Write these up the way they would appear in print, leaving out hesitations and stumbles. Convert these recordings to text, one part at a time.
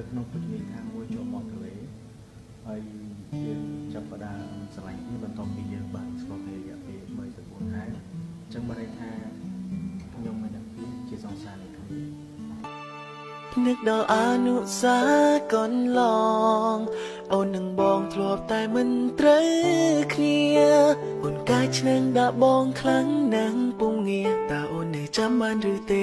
ក្នុងពុទ្ធនីខាងមួយចូលមកទលេហើយយើងចាប់ផ្ដើមស្រឡាញ់គ្នាបន្ទាប់ពីយើងបានស្គាល់គ្នារយៈពេល3 ទៅ 4 ខែអញ្ចឹងបានន័យថាខ្ញុំមិនដឹងពីជាសង្សារនេះគ្នាนึกដល់អនុសាកូនឡងអូននឹងបងធ្លាប់តែមិនត្រូវគ្នាអូនកាយឆ្នាំងដាក់បងខ្លាំងណាស់ពុំងាតើអូននៅចាំបានឬទេ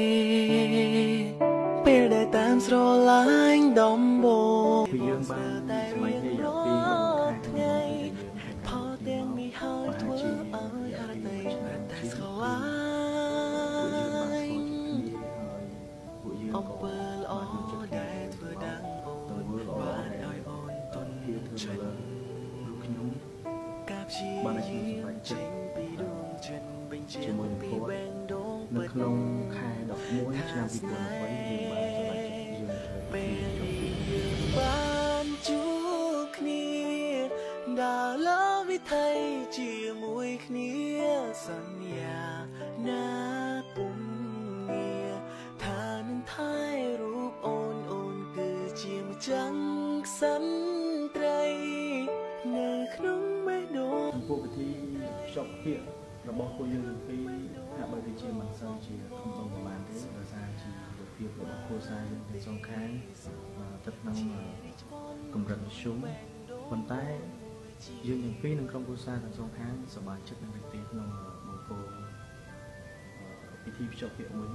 ពេលដែលតាមស្រឡាញ់ដំបងពីយើងបានតែមួយថ្ងៃផលទាំងនេះហើយធ្វើឲ្យអរតីតែស្រឡាញ់អំពើល្អដែលធ្វើដាំងអូនបានឲ្យអូនទន់ចិត្តខ្ញុំកាប់ជាបានចេញពីដួងចិត្តបញ្ជាពីបែងដងនៅក្នុងខែ11ឆ្នាំ2023យើងបានសម្រេចយើងពេលយើងបានជួបគ្នាដើរលើវិថីជាមួយគ្នាសន្យាណាពុំងារថានឹងថែរូបអូនគឺជាម្ចាស់ក្សិណត្រីនៅក្នុងបេះដូងចំពោះពិធីភ្ជាប់ពាក្យរបស់ពួកយើងទាំងពីរហាក់បីដូចជាមិនសូវជាធំប្រមាណទេដោយសារជីវភាពរបស់គ្រួសារយើងទាំងសងខាងស្ថិតក្នុងកម្រិតមធ្យមប៉ុន្តែយើងទាំងពីរនិងក្រុមគ្រួសារទាំងសងខាងសប្បាយចិត្តនឹងទីក្នុងបង្គោលពិធីភ្ជាប់ពាក្យមួយ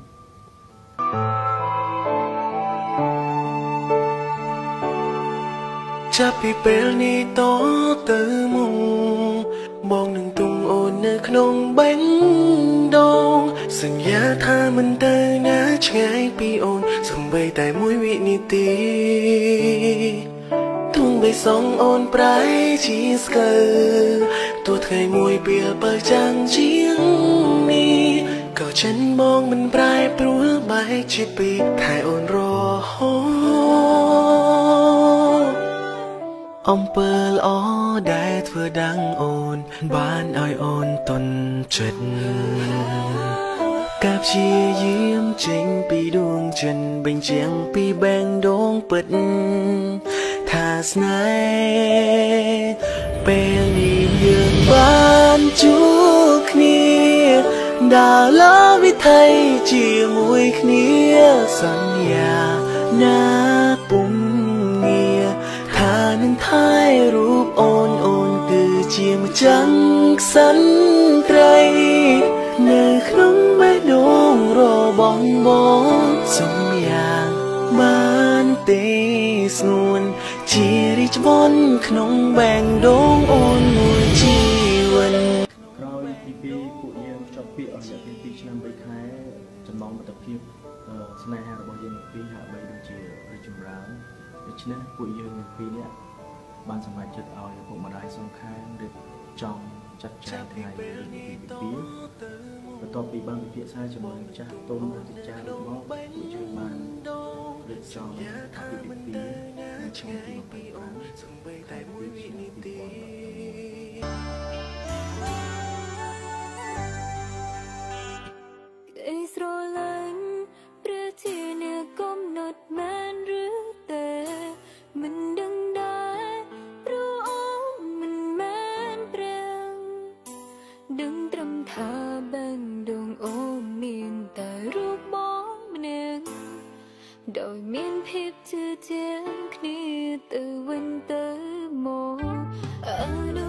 ចាប់ពីពេលនេះតទៅមកបងនឹងទុំអូននៅក្នុងបេះដូងសន្យាថាមិនទៅណាឆ្ងាយពីអូនសូម្បីតែមួយវិនាទីទុំបីសងអូនប្រែជាស្កើទោះថ្ងៃមួយពេលបើចាំងជាងនេះក៏ចិនបងមិនប្រែប្រួលបែកជាពីរថែអូនរហូតអំពើល្អដែលធ្វើដាំងអូនបានឲ្យអូនទន់ចិត្តកាប់ជាយាមចេញពីដួងចិត្តបញ្ជាំងពីបែងដងពិតថាស្នេហ៍ពេលនេះយើងបានជួបគ្នាដើរលើវិថីជាមួយគ្នាសន្យាណាពុំងារថានឹងថែរូបអូនគឺជាម្ចាស់ក្សិណត្រីនៅក្នុងបេះដូងរបស់បងសុំយ៉ាងបានទេស្ងួនជារីច្បន់ក្នុងបែងដងអូនមួយជីវិតក្រោយពីពួកយើងភ្ជាប់ពាក្យអស់រយៈពេល2 ឆ្នាំ 3 ខែចំណងមិត្តភាពស្នេហារបស់យើងពីរហាក់បីដូចជារីកចម្រើនដូច្នេះពួកយើងពីរនាក់បានសម្រេចចិត្តឲ្យឪពុកម្ដាយសងខាងរៀបចំចាត់ចែងថ្ងៃពីបន្ទាប់ពីបានពិភាក្សាជាមួយម្ចាស់ទុំនិងម្ចាស់លោកមកពួកយើងបានរៀបចំអាពាហ៍ពិពាហ៍នៅឆ្នាំ2025 សំបីតែមួយវិនាទីស្រឡាញ់ព្រះជាអ្នកកំណត់មែនឬទេមិនដឹងដែរព្រោះអូនមិនមែនព្រះដឹងត្រឹមថាបែងដងអូនមានតែរូបបងម្នាក់ដោយមានភាពជឿជាក់គ្នាទៅវិញទៅមក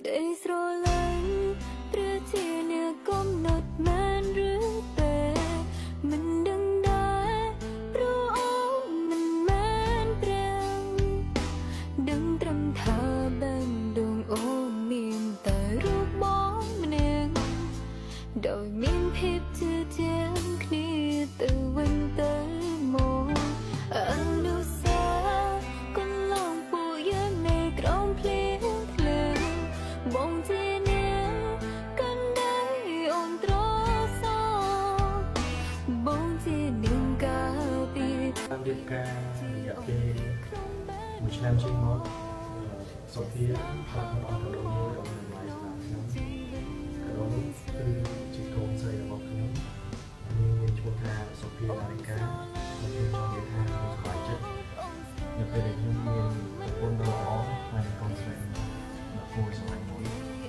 ក្តីស្រឡាញ់ព្រះជាអ្នកកំណត់មែនឬទេមិនដឹងដែរព្រោះអូនមិនមែនព្រះដឹងត្រឹមថាបែងដងអូនមានតែរូបបងម្នាក់ដោយមានភាពជឿជាក់គ្នាទៅវិញទៅមកអនុសាកន្លងពួកយើងនៅក្រោមភ្លៀងធ្លាបងជានាងកាន់ដៃអូនត្រសោបងជានាងកាលពីតាមរៀបការរយៈពេល1ឆ្នាំជាងមកសុភាបានមកអត់ទៅមួយរំលឹកឡាយស្រាប់ខ្ញុំក៏គឺជាកូនស្រីរបស់ខ្ញុំមានឈ្មោះថាសុភាដារិកាខ្ញុំចង់និយាយថាខ្ញុំសប្បាយចិត្តនៅពេលដែលខ្ញុំមានប្រពន្ធដ៏ល្អហើយកូនស្រីដ៏គួរស្រឡាញ់មួយ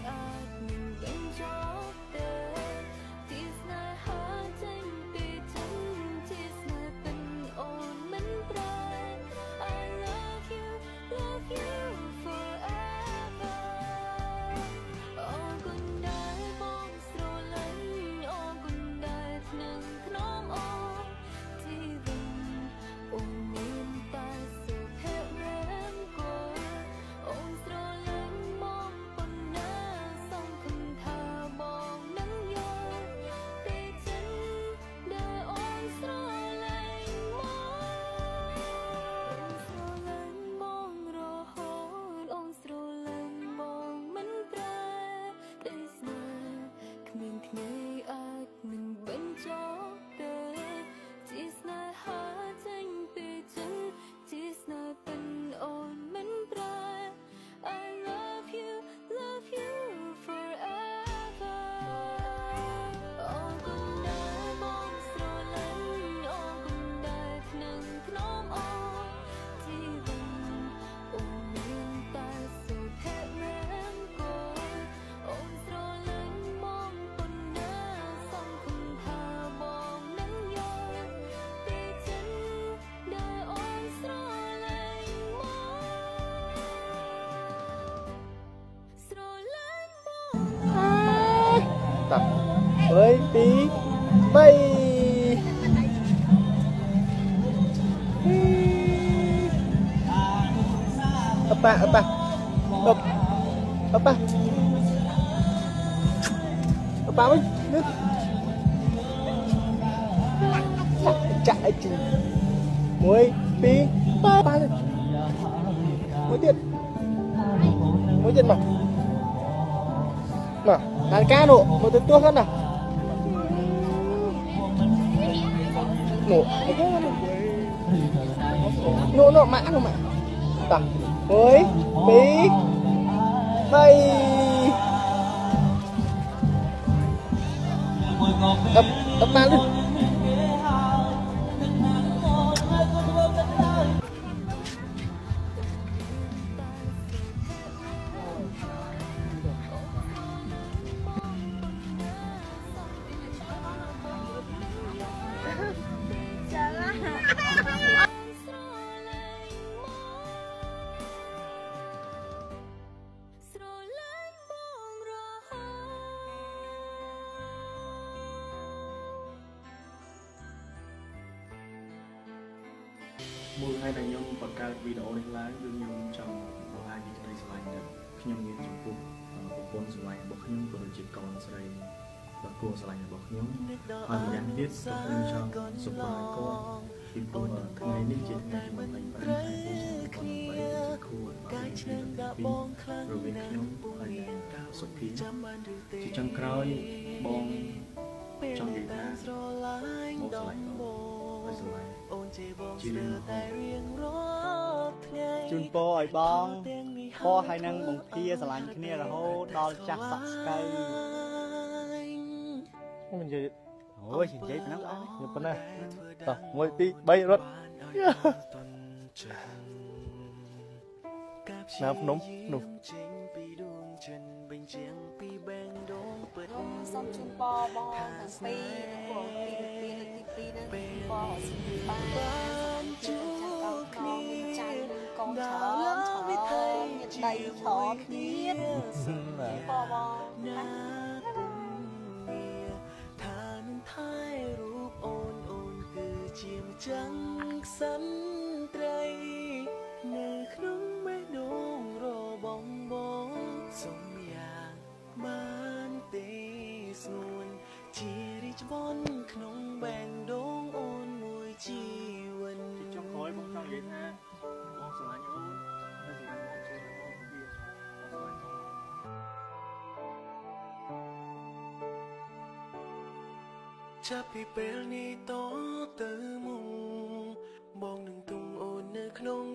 3 2 3apa mấy nước chạy chừng muối pi ba muối tiền mà đàn cá nụ một tên tua hơn nào nụ mã tặng muối pi bay ấp ba luôn មួយហើយដែលខ្ញុំបង្កើតវីដេអូនេះឡើងគឺខ្ញុំចង់បង្ហាញពីក្តីស្រឡាញ់ដែលខ្ញុំមានចំពោះប្រពន្ធស្រឡាញ់របស់ខ្ញុំក៏ដូចជាកូនស្រីដ៏គួរស្រឡាញ់របស់ខ្ញុំហើយម្យ៉ាងទៀតក៏ខ្ញុំចង់សុខភាពគាត់ពីព្រោះថ្ងៃនេះជាថ្ងៃទី25ខែមីនាឆ្នាំ2023ជាគូកាយឈាមដល់បងខ្លាំងរវាងខ្ញុំហើយនិងសុភីជាចុងក្រោយបងចង់និយាយថាស្រឡាញ់ដល់បងហើយស្រឡាញ់ជារឿងតែរៀងរាល់ថ្ងៃជូនពរឲ្យបងពរឲ្យនឹងបងភាស្រឡាញ់គ្នារហូតដល់ចាស់សក់ស្កៃមិននិយាយអូយនិយាយប៉ុណ្ណឹងអត់ទេប៉ុណ្ណាតោះ1 2 3រត់ណាភ្នំនោះសូមជូនពរបងទាំងពីរពួកទី1និងទី2នឹងពរសុខភាពបានជួបគ្នាចាស់កោកចាស់កូនច្រើនច្រើនញាតិដៃឆោតទៀតបបងណាថានឹងថែរូបអូនគឺជាម្ចាំងក្សិនត្រីនៅក្នុងបេះដូងរបស់បងសូមយ៉ាងបានទេស្ងួនជារីកវ័នក្នុងបេះដូងអូនមួយជីវិតចង់ក្រោយបងចង់និយាយថាបងស្រឡាញ់អូនហើយស្រឡាញ់បងជាបងវាបងស្រឡាញ់ចាប់ពីពេលនេះតទៅមុខបងនឹងទុំអូននៅក្នុង